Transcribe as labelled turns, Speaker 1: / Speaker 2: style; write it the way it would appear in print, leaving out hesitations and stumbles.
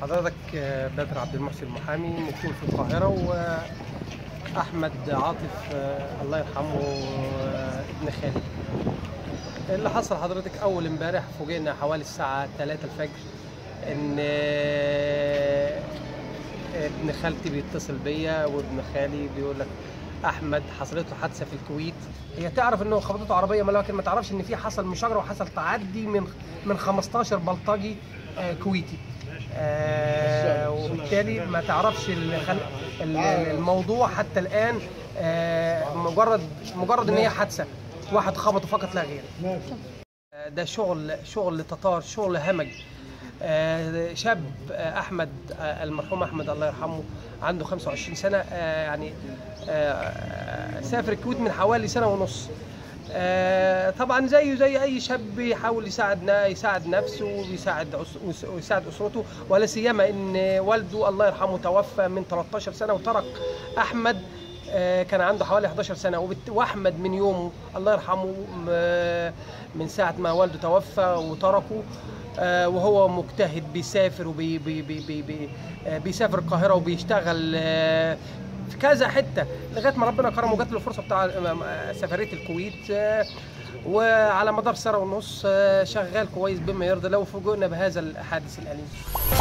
Speaker 1: حضرتك بدر عبد المحسن المحامي مقيم في القاهرة، وأحمد عاطف الله يرحمه ابن خالي. اللي حصل حضرتك أول امبارح فوجئنا حوالي الساعة 3 الفجر إن ابن خالتي بيتصل بيا، وابن خالي بيقول لك أحمد حصلت له حادثة في الكويت. هي تعرف إنه خبطته عربية، لكن ما تعرفش إن في حصل مشاجرة وحصل تعدي من 15 بلطجي كويتي. وبالتالي ما تعرفش الموضوع حتى الآن. مجرد إن هي حادثة، واحد خبطه فقط لا غير. ده شغل تتار، شغل همج. شاب أحمد المرحوم أحمد الله يرحمه عنده 25 سنة، يعني سافر الكويت من حوالي سنة ونص. طبعا زي اي شاب بيحاول يساعد نفسه ويساعد اسرته، ولا سيما ان والده الله يرحمه توفى من 13 سنه، وترك احمد كان عنده حوالي 11 سنه. واحمد من يومه الله يرحمه، من ساعه ما والده توفى وتركه وهو مجتهد، بيسافر بيسافر القاهره وبيشتغل في كذا حته لغايه ما ربنا كرمه وجات له الفرصه بتاع سفريه الكويت. وعلى مدار سنه ونص شغال كويس بما يرضي الله، وفوجئنا بهذا الحادث الاليم.